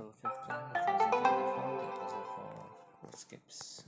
So fifth one, it was a telephone, the puzzle for WORDSCAPES.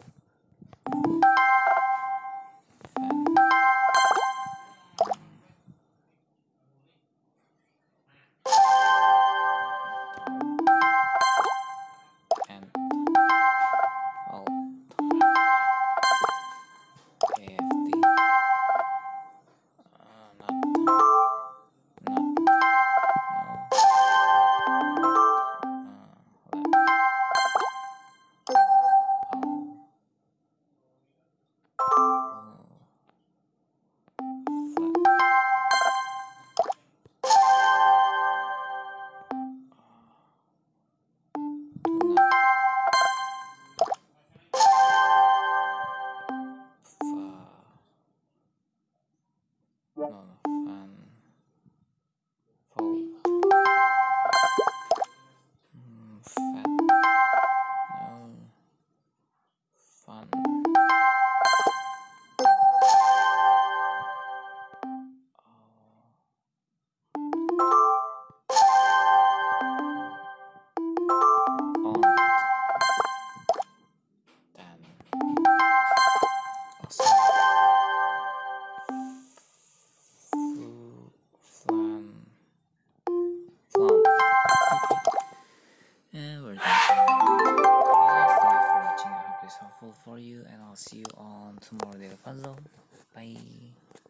We're done. Thank you for watching. I hope it's helpful for you, and I'll see you on tomorrow daily puzzle. Bye.